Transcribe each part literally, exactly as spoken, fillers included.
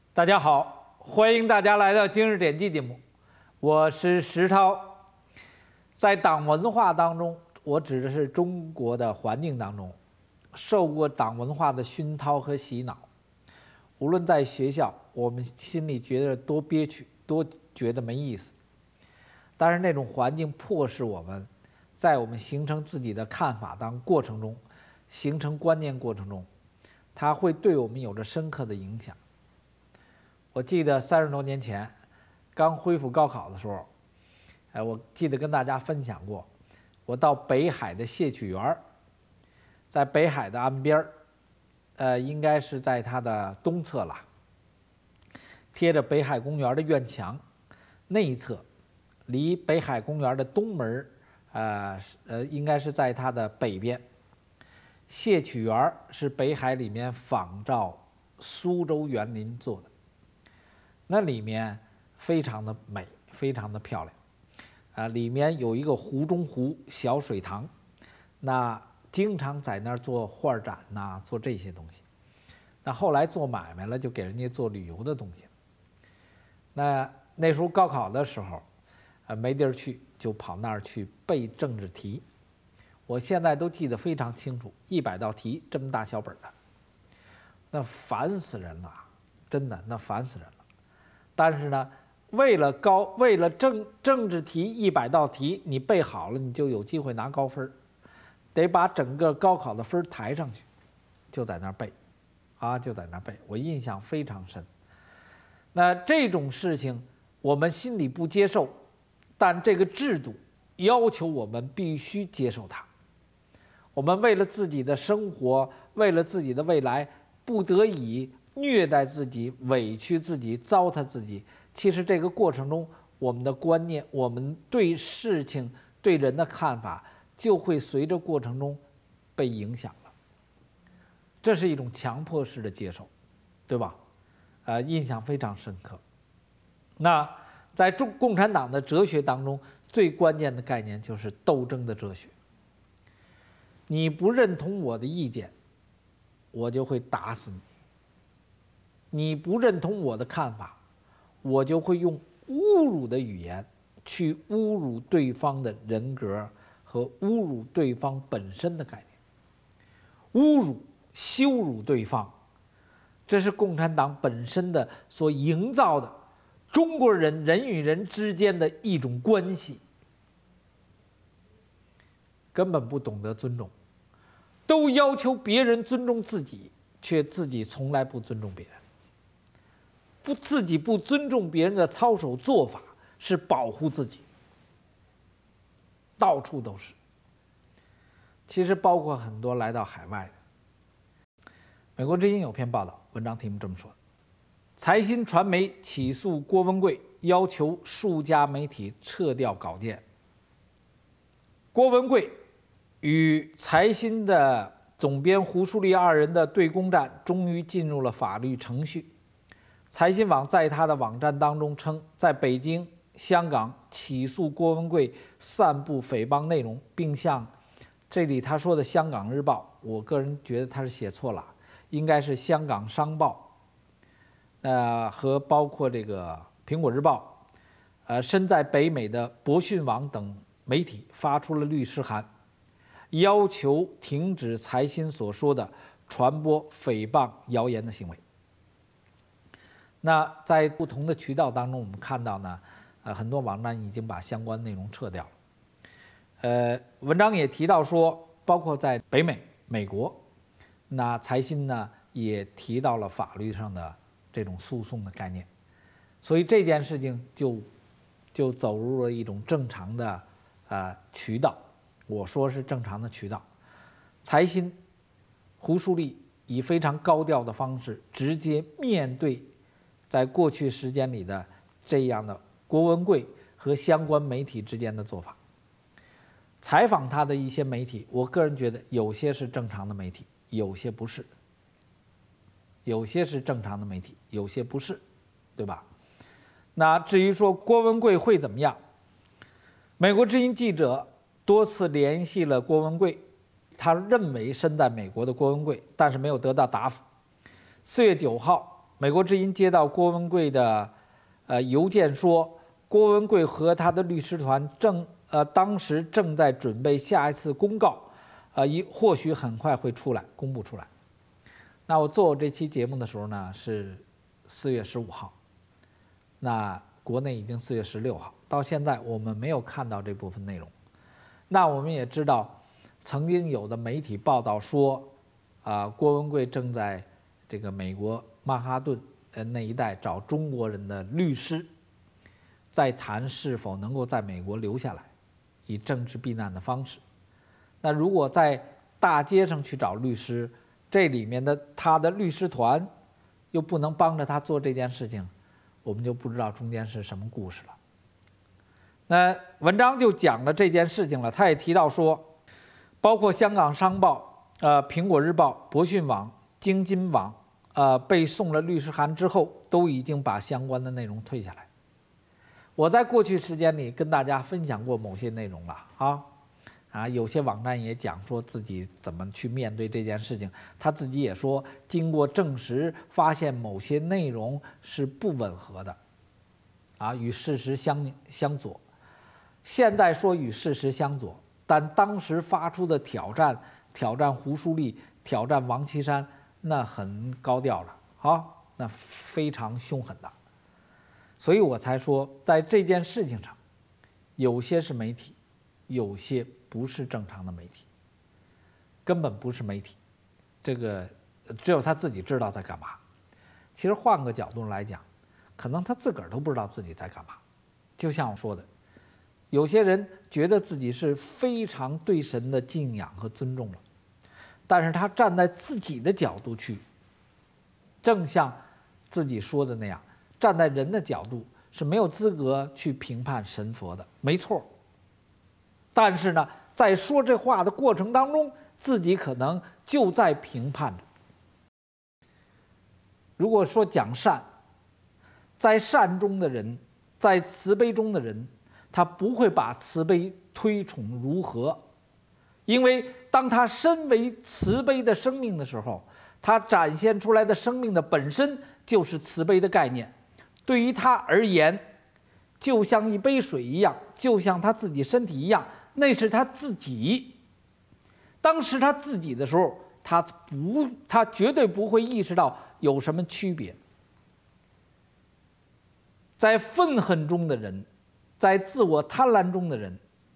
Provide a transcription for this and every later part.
大家好，欢迎大家来到今日点击节目，我是石涛。在党文化当中，我指的是中国的环境当中，受过党文化的熏陶和洗脑。无论在学校，我们心里觉得多憋屈，多觉得没意思，但是那种环境迫使我们，在我们形成自己的看法当过程中，形成观念过程中，它会对我们有着深刻的影响。我记得三十多年前刚恢复高考的时候，哎，我记得跟大家分享过，我到北海的谢曲园，在北海的岸边，呃，应该是在它的东侧了，贴着北海公园的院墙，那一侧，离北海公园的东门，呃呃，应该是在它的北边。谢曲园是北海里面仿照苏州园林做的。那里面非常的美，非常的漂亮，啊，里面有一个湖中湖小水塘，那经常在那儿做画展呐、啊，做这些东西。那后来做买卖了，就给人家做旅游的东西。那那时候高考的时候，啊，没地儿去，就跑那儿去背政治题。我现在都记得非常清楚，一百道题这么大小本的，那烦死人了，真的，那烦死人了。但是呢，为了高，为了政政治题一百道题，你背好了，你就有机会拿高分，得把整个高考的分抬上去，就在那儿背，啊，就在那儿背，我印象非常深。那这种事情我们心里不接受，但这个制度要求我们必须接受它。我们为了自己的生活，为了自己的未来，不得已虐待自己，委屈自己，糟蹋自己。其实这个过程中，我们的观念，我们对事情、对人的看法，就会随着过程中被影响了。这是一种强迫式的接受，对吧？呃，印象非常深刻。那在中共产党的哲学当中，最关键的概念就是斗争的哲学。你不认同我的意见，我就会打死你。你不认同我的看法，我就会用侮辱的语言去侮辱对方的人格和侮辱对方本身的概念。侮辱、羞辱对方，这是共产党本身的所营造的中国人人与人之间的一种关系，根本不懂得尊重，都要求别人尊重自己，却自己从来不尊重别人。不，自己不尊重别人的操守做法是保护自己，到处都是。其实包括很多来到海外的。美国之音有篇报道，文章题目这么说：财新传媒起诉郭文贵，要求数家媒体撤掉稿件。郭文贵与财新的总编胡舒立二人的对公战终于进入了法律程序。财新网在他的网站当中称，在北京、香港起诉郭文贵散布诽谤内容，并向这里他说的《香港日报》，我个人觉得他是写错了，应该是《香港商报》，呃，和包括这个《苹果日报》，呃，身在北美的博讯网等媒体发出了律师函，要求停止财新所说的传播诽谤谣言的行为。那在不同的渠道当中，我们看到呢，呃，很多网站已经把相关内容撤掉了。呃，文章也提到说，包括在北美、美国，那财新呢也提到了法律上的这种诉讼的概念，所以这件事情就就走入了一种正常的呃渠道。我说是正常的渠道。财新、胡舒立以非常高调的方式，直接面对在过去时间里的这样的郭文贵和相关媒体之间的做法。采访他的一些媒体，我个人觉得有些是正常的媒体，有些不是。有些是正常的媒体，有些不是，对吧？那至于说郭文贵会怎么样，美国之音记者多次联系了郭文贵，他认为身在美国的郭文贵，但是没有得到答复。四月九号， 美国之音接到郭文贵的呃邮件说，郭文贵和他的律师团正呃当时正在准备下一次公告，呃一或许很快会出来公布出来。那我做这期节目的时候呢是四月十五号，那国内已经四月十六号，到现在我们没有看到这部分内容。那我们也知道，曾经有的媒体报道说，啊、呃，郭文贵正在这个美国曼哈顿呃那一带找中国人的律师，在谈是否能够在美国留下来，以政治避难的方式。那如果在大街上去找律师，这里面的他的律师团又不能帮着他做这件事情，我们就不知道中间是什么故事了。那文章就讲了这件事情了，他也提到说，包括香港商报、呃苹果日报、博讯网、京津网，呃被送了律师函之后，都已经把相关的内容退下来。我在过去时间里跟大家分享过某些内容了啊，啊有些网站也讲说自己怎么去面对这件事情，他自己也说，经过证实，发现某些内容是不吻合的，啊与事实相相左。现在说与事实相左，但当时发出的挑战，挑战胡舒立，挑战王岐山，那很高调了，好，那非常凶狠的。所以我才说，在这件事情上，有些是媒体，有些不是正常的媒体，根本不是媒体，这个只有他自己知道在干嘛。其实换个角度来讲，可能他自个儿都不知道自己在干嘛。就像我说的，有些人觉得自己是非常对神的敬仰和尊重了，但是他站在自己的角度去，正像自己说的那样，站在人的角度是没有资格去评判神佛的，没错。但是呢，在说这话的过程当中，自己可能就在评判着。如果说讲善，在善中的人，在慈悲中的人，他不会把慈悲推崇如何，因为当他身为慈悲的生命的时候，他展现出来的生命的本身就是慈悲的概念。对于他而言，就像一杯水一样，就像他自己身体一样，那是他自己。当时他自己的时候，他不，他绝对不会意识到有什么区别。在愤恨中的人，在自我贪婪中的人，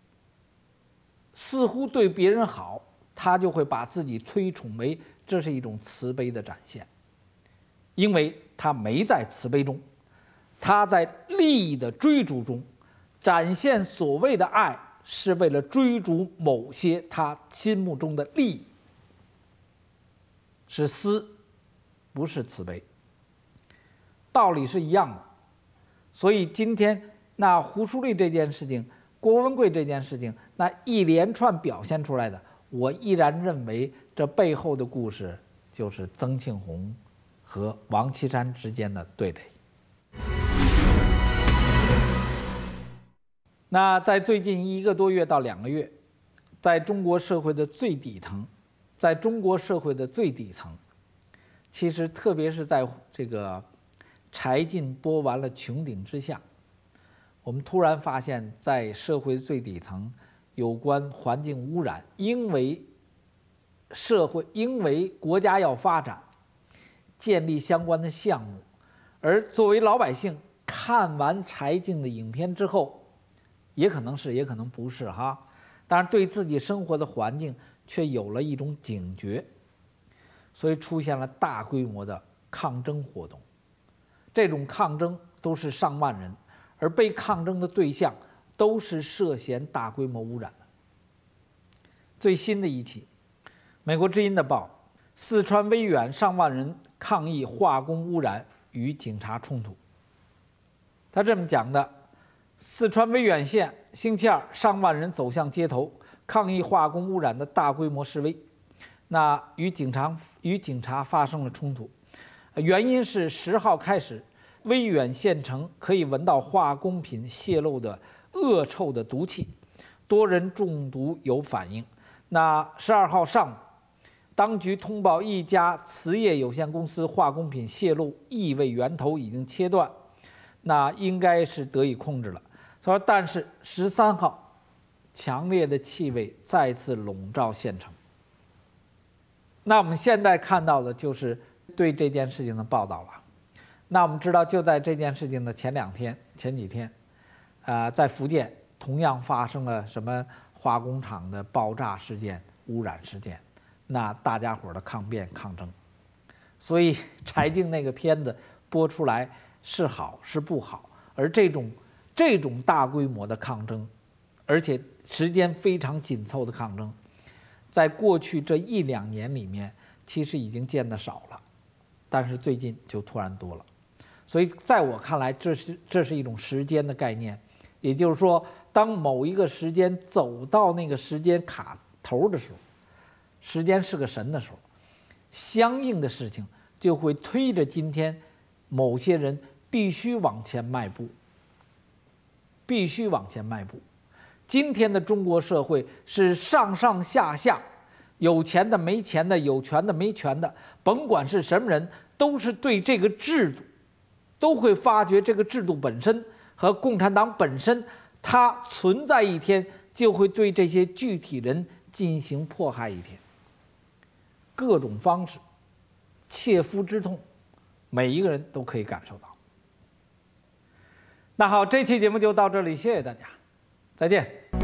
似乎对别人好，他就会把自己推崇为这是一种慈悲的展现，因为他没在慈悲中，他在利益的追逐中展现所谓的爱，是为了追逐某些他心目中的利益，是私，不是慈悲，道理是一样的。所以今天那胡舒立这件事情，郭文贵这件事情，那一连串表现出来的，我依然认为这背后的故事就是曾庆红和王岐山之间的对垒。那在最近一个多月到两个月，在中国社会的最底层，在中国社会的最底层，其实特别是在这个柴进播完了穹顶之下，我们突然发现，在社会最底层，有关环境污染，因为社会因为国家要发展，建立相关的项目，而作为老百姓看完柴进的影片之后，也可能是，也可能不是哈，当然对自己生活的环境却有了一种警觉，所以出现了大规模的抗争活动。这种抗争都是上万人，而被抗争的对象都是涉嫌大规模污染的。最新的一起，美国之音的报，四川威远上万人抗议化工污染与警察冲突。他这么讲的：四川威远县星期二上万人走向街头，抗议化工污染的大规模示威，那与警察与警察发生了冲突。原因是十号开始，威远县城可以闻到化工品泄漏的恶臭的毒气，多人中毒有反应。那十二号上午， 当局通报一家磁业有限公司化工品泄露，异味源头已经切断，那应该是得以控制了。他说，但是十三号，强烈的气味再次笼罩县城。那我们现在看到的就是对这件事情的报道了。那我们知道，就在这件事情的前两天、前几天，啊、呃，在福建同样发生了什么化工厂的爆炸事件、污染事件，那大家伙的抗辩抗争。所以柴静那个片子播出来是好是不好，而这种这种大规模的抗争，而且时间非常紧凑的抗争，在过去这一两年里面，其实已经见得少了，但是最近就突然多了。所以在我看来，这是这是一种时间的概念，也就是说，当某一个时间走到那个时间卡头的时候，时间是个神的时候，相应的事情就会推着今天某些人必须往前迈步，必须往前迈步。今天的中国社会是上上下下，有钱的、没钱的、有权的、没权的，甭管是什么人，都是对这个制度，都会发觉这个制度本身和共产党本身，它存在一天就会对这些具体人进行迫害一天。各种方式，切肤之痛，每一个人都可以感受到。那好，这期节目就到这里，谢谢大家，再见。